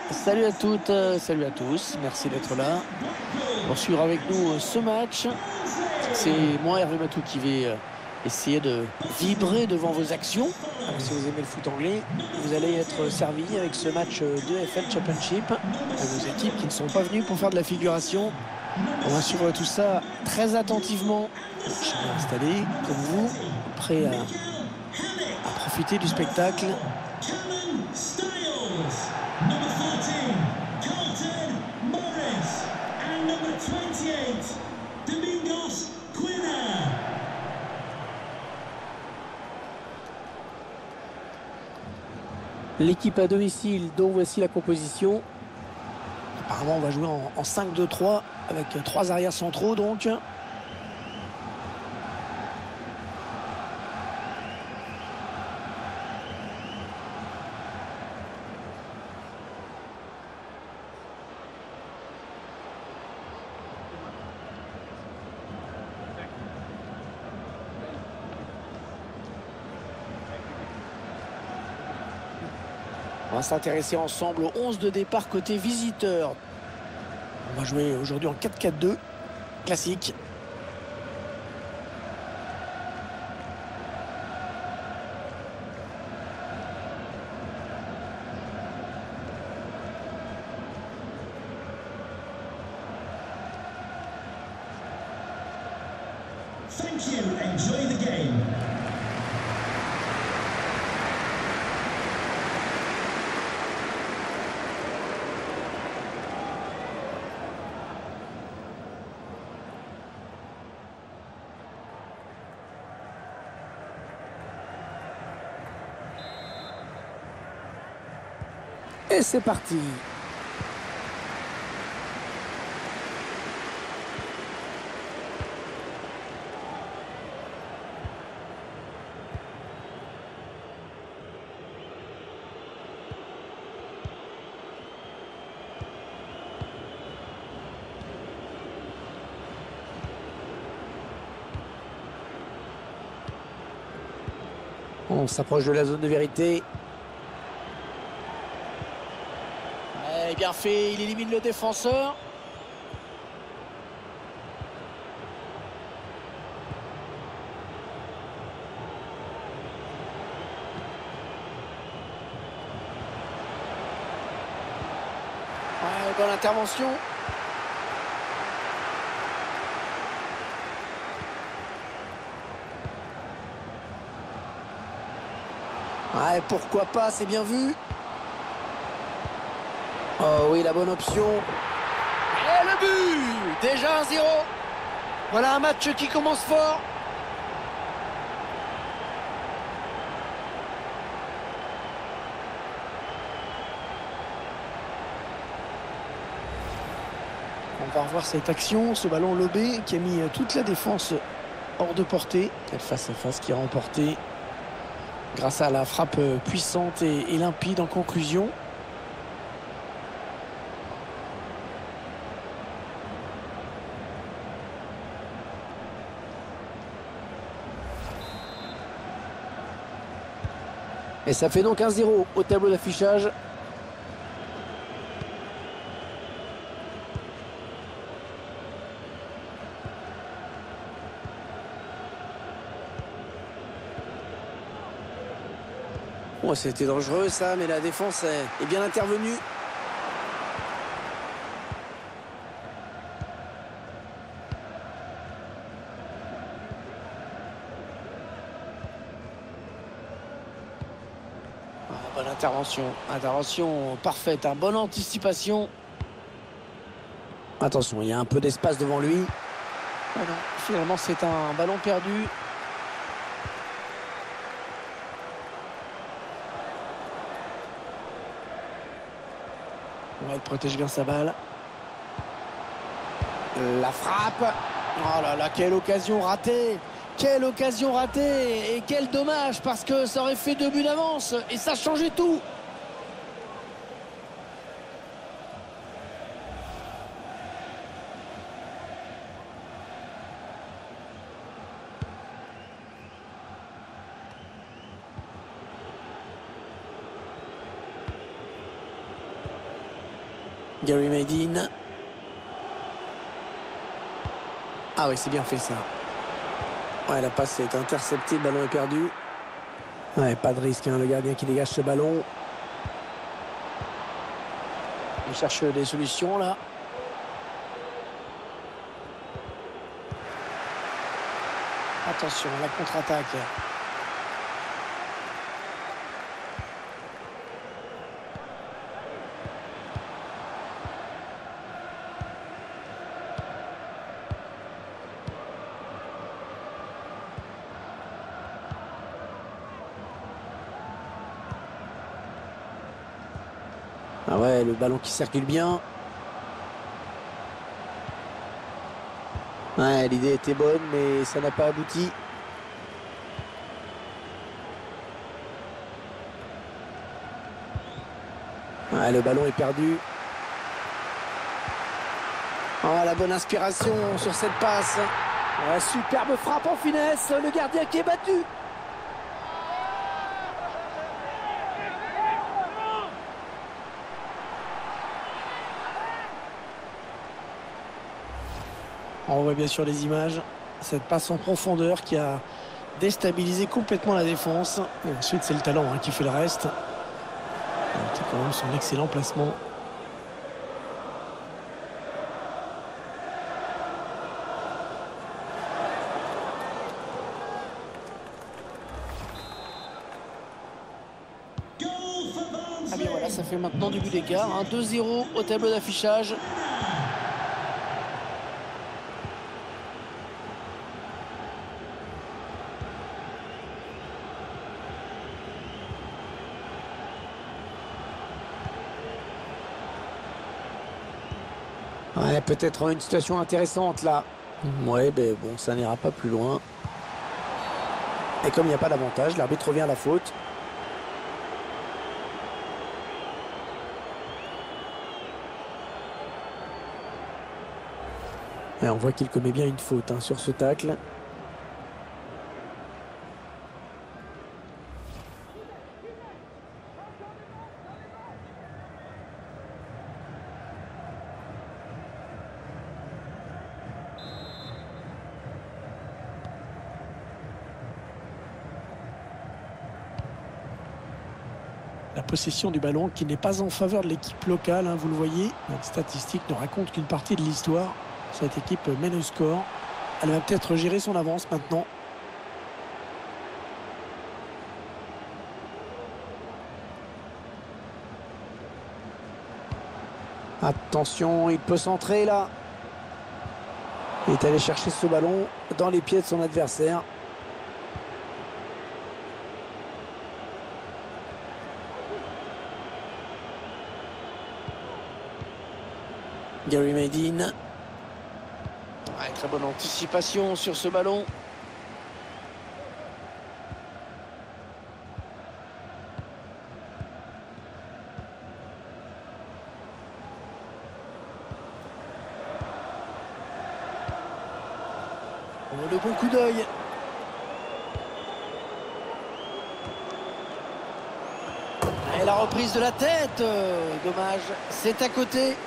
Salut à toutes, salut à tous, merci d'être là pour suivre avec nous ce match. C'est moi, Hervé Matou, qui vais essayer de vibrer devant vos actions. Alors, si vous aimez le foot anglais, vous allez être servi avec ce match de FL Championship. Vos équipes qui ne sont pas venues pour faire de la figuration. On va suivre tout ça très attentivement. Je suis bien installé, comme vous, prêt à profiter du spectacle. L'équipe à domicile, dont voici la composition. Apparemment, on va jouer en 5-2-3 avec 3 arrières centraux, donc. On va s'intéresser ensemble au 11 de départ côté visiteur. On va jouer aujourd'hui en 4-4-2, classique. Thank you. Enjoy the game. Et c'est parti. On s'approche de la zone de vérité. Ouais, bien fait, il élimine le défenseur. Ouais, bonne intervention. Ouais, pourquoi pas, c'est bien vu. Oh oui, la bonne option. Et le but! Déjà 1-0. Voilà un match qui commence fort. On va revoir cette action, ce ballon lobé qui a mis toute la défense hors de portée. Quel face-à-face qui a remporté grâce à la frappe puissante et limpide en conclusion. Et ça fait donc 1-0 au tableau d'affichage. Oh, c'était dangereux ça, mais la défense est bien intervenue. Ah, bonne intervention parfaite, bonne anticipation. Attention, il y a un peu d'espace devant lui. Ah non, finalement c'est un ballon perdu. Ouais, il protège bien sa balle. La frappe. Oh là là, quelle occasion ratée. Quelle occasion ratée. Et quel dommage, parce que ça aurait fait 2 buts d'avance. Et ça changeait tout. Gary Medine. Ah oui, c'est bien fait ça. Ouais, la passe est interceptée, le ballon est perdu. Ouais, pas de risque, hein, le gardien qui dégage ce ballon. Il cherche des solutions là. Attention, la contre-attaque. Ah ouais, le ballon qui circule bien. Ouais, l'idée était bonne, mais ça n'a pas abouti. Ouais, le ballon est perdu. Oh, la bonne inspiration sur cette passe. Ouais, superbe frappe en finesse. Le gardien qui est battu. On voit bien sûr les images. Cette passe en profondeur qui a déstabilisé complètement la défense. Et ensuite, c'est le talent qui fait le reste. C'est quand même son excellent placement. Ah bien voilà, ça fait maintenant du but d'écart. 2-0 au tableau d'affichage. Ouais, peut-être une situation intéressante là. Ouais, ben bon, ça n'ira pas plus loin. Et comme il n'y a pas d'avantage, l'arbitre revient à la faute. Et on voit qu'il commet bien une faute sur ce tacle. La possession du ballon qui n'est pas en faveur de l'équipe locale, vous le voyez. Les statistiques ne racontent qu'une partie de l'histoire. Cette équipe mène au score. Elle va peut-être gérer son avance maintenant. Attention, il peut centrer là. Il est allé chercher ce ballon dans les pieds de son adversaire. Gary Medine. Ouais, très bonne anticipation sur ce ballon. Oh, le bon coup d'œil. Et la reprise de la tête. Dommage, c'est à côté.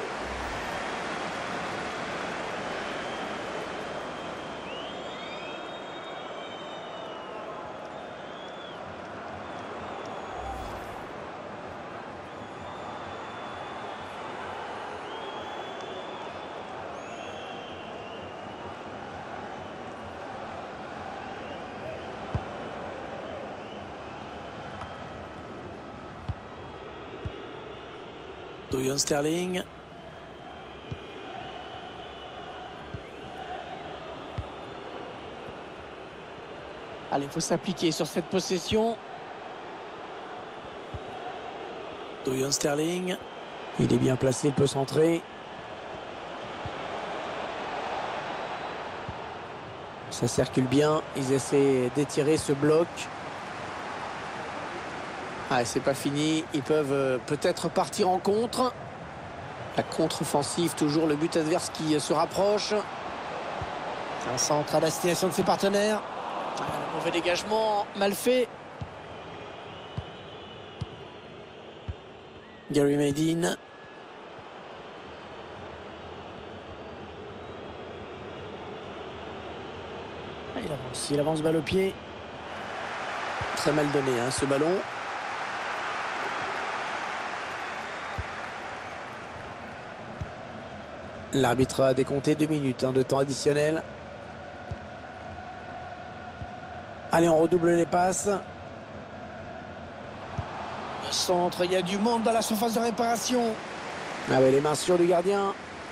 Doyon Sterling. Allez, il faut s'appliquer sur cette possession. Doyon Sterling. Il est bien placé, il peut centrer. Ça circule bien. Ils essaient d'étirer ce bloc. Ah, c'est pas fini. Ils peuvent peut-être partir en contre. La contre-offensive, toujours le but adverse qui se rapproche. C'est un centre à destination de ses partenaires. Un mauvais dégagement, mal fait. Gary Medine. S'il avance balle au pied. Très mal donné hein, ce ballon. L'arbitre a décompté 2 minutes de temps additionnel. Allez, on redouble les passes. Le centre, il y a du monde dans la surface de réparation. Ah ouais, les mains sûres du gardien.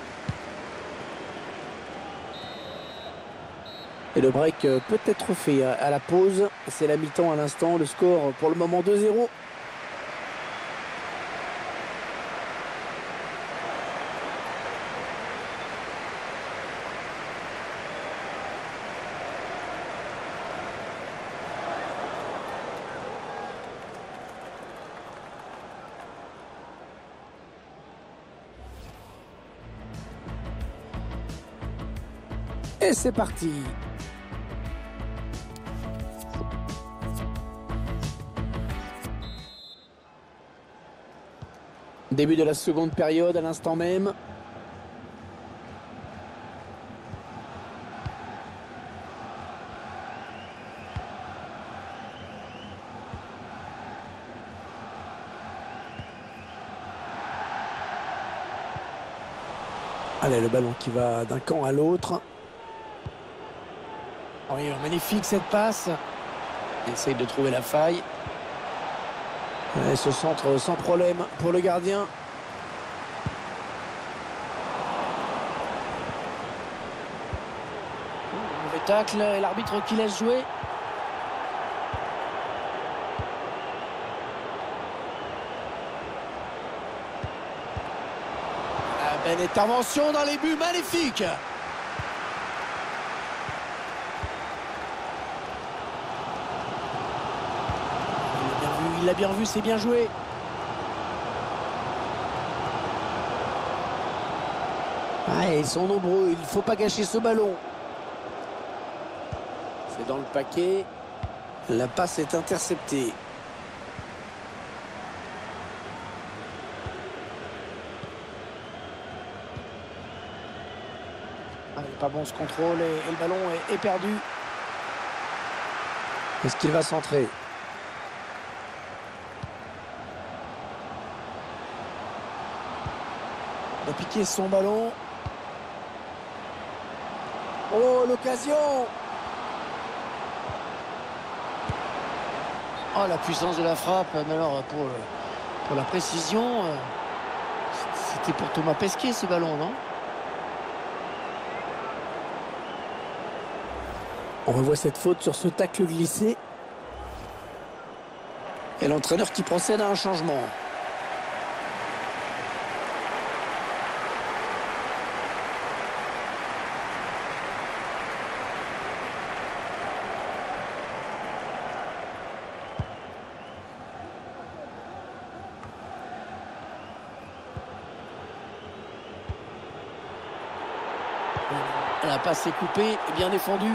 Et le break peut être fait à la pause. C'est la mi-temps à l'instant. Le score pour le moment 2-0. Et c'est parti. Début de la seconde période à l'instant même. Allez, le ballon qui va d'un camp à l'autre. Oui, magnifique cette passe. Il essaye de trouver la faille. Et ce centre sans problème pour le gardien. Mauvais tacle et l'arbitre qui laisse jouer. La belle intervention dans les buts, magnifique. Il l'a bien vu, c'est bien joué. Ah, ils sont nombreux, il ne faut pas gâcher ce ballon. C'est dans le paquet. La passe est interceptée. Ah, il n'est pas bon ce contrôle et le ballon est perdu. Est-ce qu'il va centrer ? Il a piqué son ballon. Oh, l'occasion! Oh, la puissance de la frappe. Mais alors, pour la précision, c'était pour Thomas Pesquet ce ballon, non? On revoit cette faute sur ce tacle glissé. Et l'entraîneur qui procède à un changement. La passe est coupée et bien défendue.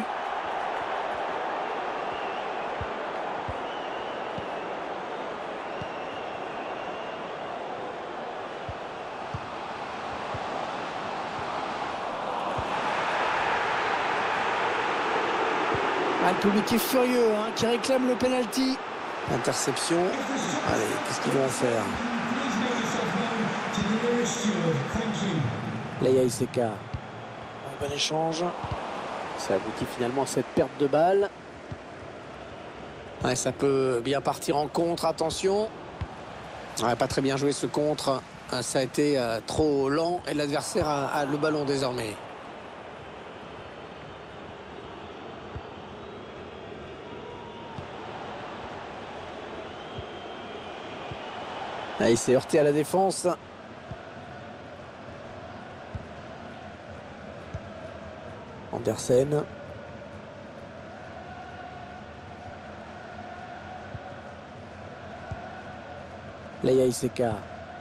Ah, le public est furieux, hein, qui réclame le penalty. Interception. Allez, qu'est-ce qu'ils vont en faire? Leia Iseka. Un bon échange. Ça aboutit finalement à cette perte de balle. Ouais, ça peut bien partir en contre, attention. Ouais, pas très bien joué ce contre. Ça a été trop lent et l'adversaire a le ballon désormais. Là, il s'est heurté à la défense. Andersen. Leia Iseka.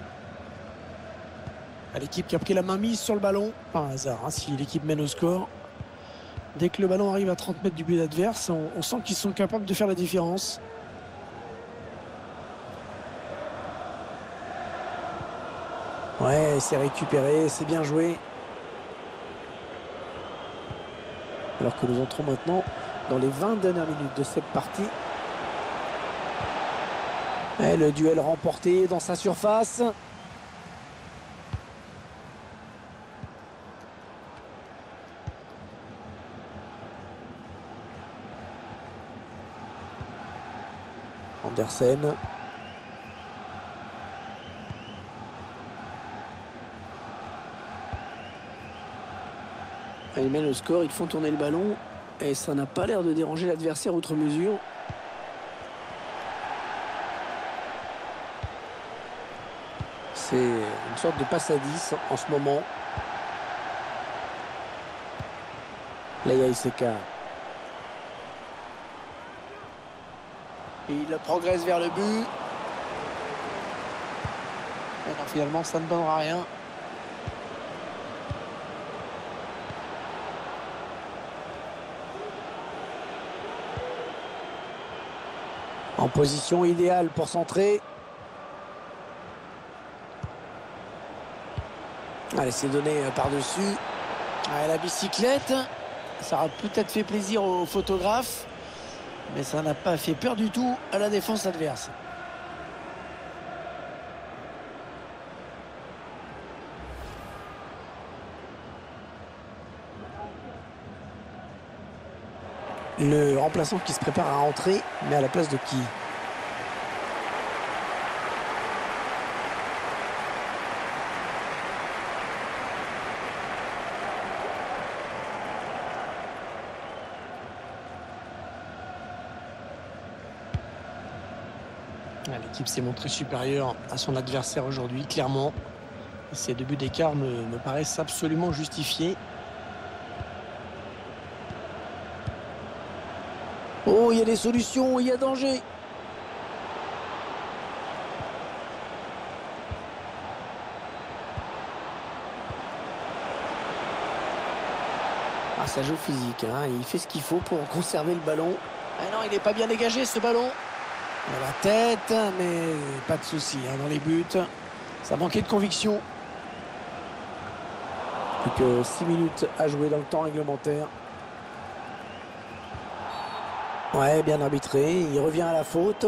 L'équipe qui a pris la main mise sur le ballon. Par hasard, hein, si l'équipe mène au score. Dès que le ballon arrive à 30 mètres du but adverse, on sent qu'ils sont capables de faire la différence. Ouais, c'est récupéré, c'est bien joué. Alors que nous entrons maintenant dans les 20 dernières minutes de cette partie. Et le duel remporté dans sa surface. Andersen. Il mène le score, ils font tourner le ballon et ça n'a pas l'air de déranger l'adversaire outre mesure. C'est une sorte de passe à 10 en ce moment. Leïa Iseka. Il progresse vers le but. Et non, finalement, ça ne donnera rien. En position idéale pour centrer. Allez, c'est donné par-dessus. La bicyclette, ça aura peut-être fait plaisir aux photographes, mais ça n'a pas fait peur du tout à la défense adverse. Le remplaçant qui se prépare à entrer, mais à la place de qui? L'équipe s'est montrée supérieure à son adversaire aujourd'hui, clairement. Ces 2 buts d'écart me paraissent absolument justifiés. Oh, il y a des solutions, il y a danger. Ça joue physique, hein. Il fait ce qu'il faut pour conserver le ballon. Ah non, il n'est pas bien dégagé ce ballon. À la tête, mais pas de souci dans les buts. Ça manquait de conviction. Plus que 6 minutes à jouer dans le temps réglementaire. Ouais, bien arbitré. Il revient à la faute.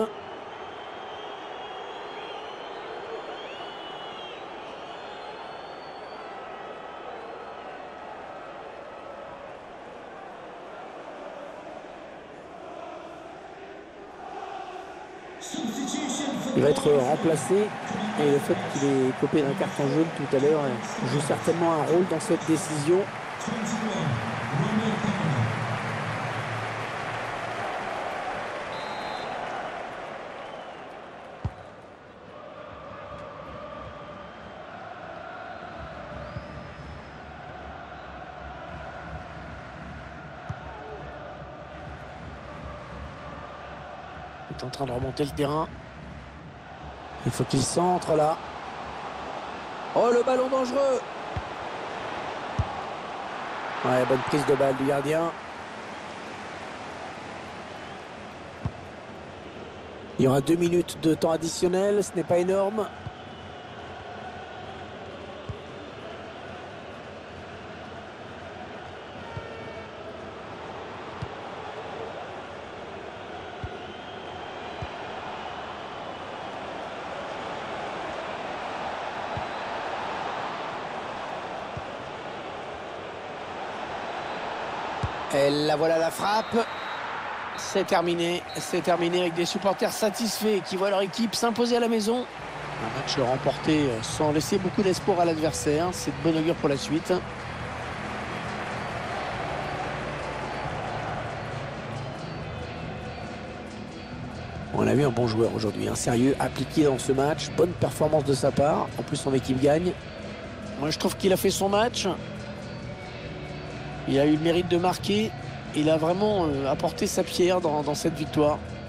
Il va être remplacé et le fait qu'il ait copé d'un carton jaune tout à l'heure joue certainement un rôle dans cette décision. Il est en train de remonter le terrain. Il faut qu'il centre là. Oh, le ballon dangereux. Ouais, bonne prise de balle du gardien. Il y aura 2 minutes de temps additionnel, ce n'est pas énorme. Et la voilà la frappe. C'est terminé avec des supporters satisfaits qui voient leur équipe s'imposer à la maison. Un match remporté sans laisser beaucoup d'espoir à l'adversaire. C'est de bon augure pour la suite. On a vu un bon joueur aujourd'hui, un sérieux appliqué dans ce match. Bonne performance de sa part. En plus, son équipe gagne. Moi, je trouve qu'il a fait son match. Il a eu le mérite de marquer. Il a vraiment apporté sa pierre dans cette victoire.